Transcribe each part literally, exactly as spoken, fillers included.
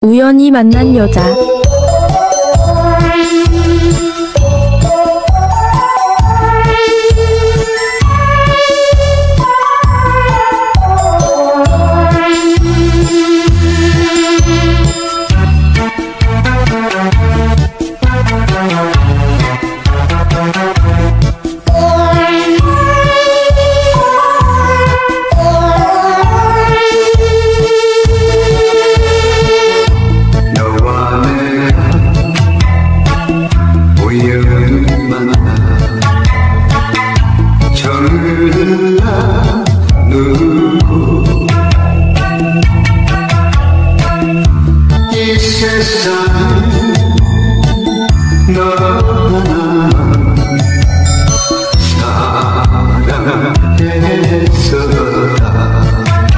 우연히 만난 여자. 이 세상에 너와 나 사랑했었다.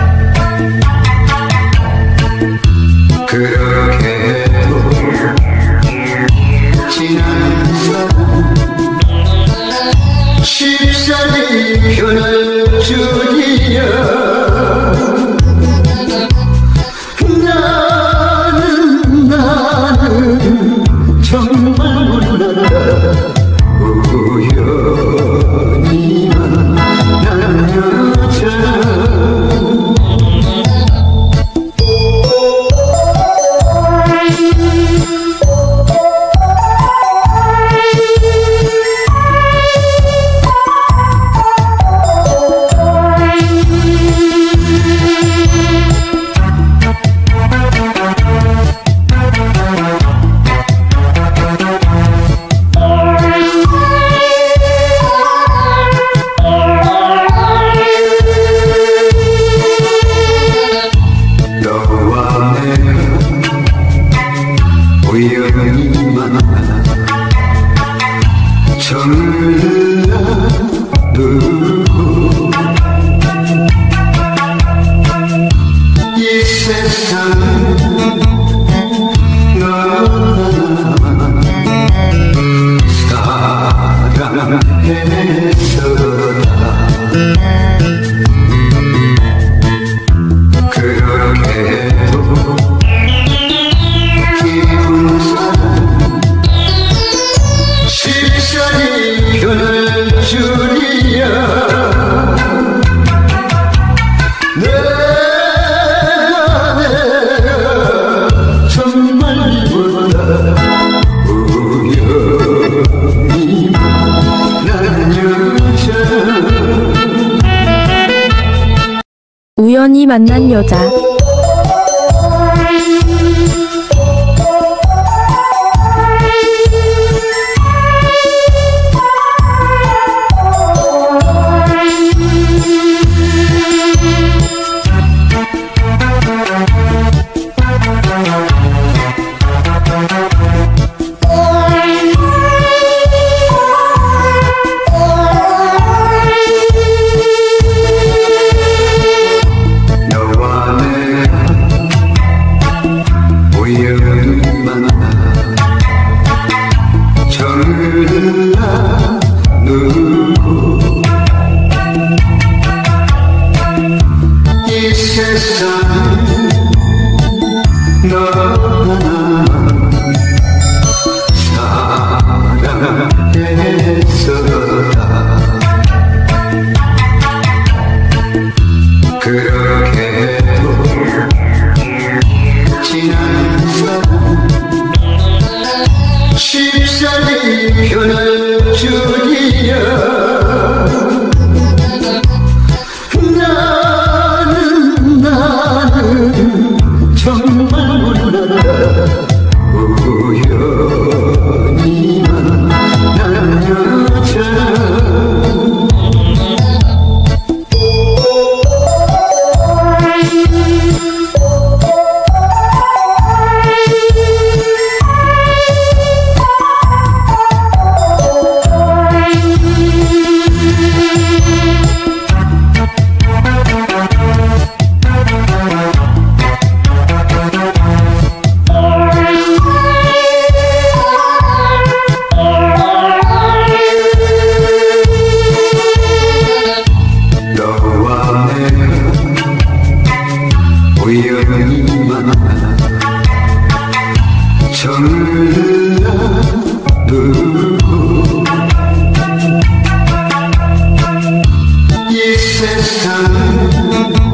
그렇게도 지난 사람 쉽사리 변할 줄이야. 정말 몰라 우연히 만난 여자. 우연히 만나 정을 나누고 이 세상에 너와 나 사랑했었다. 그렇게도 쉽사리 변할 줄이야. 내가 내가 정말 몰라 우연히 만난 여자. 우연히 만난 여자. 우연히 만나 정을 나누고 이 세상에 너와 나 사랑했었다. 그렇게도 지난 사람 쉽사리 변할 줄이야. 나는 나는 정말 몰라 정을 놔두고 이 세상을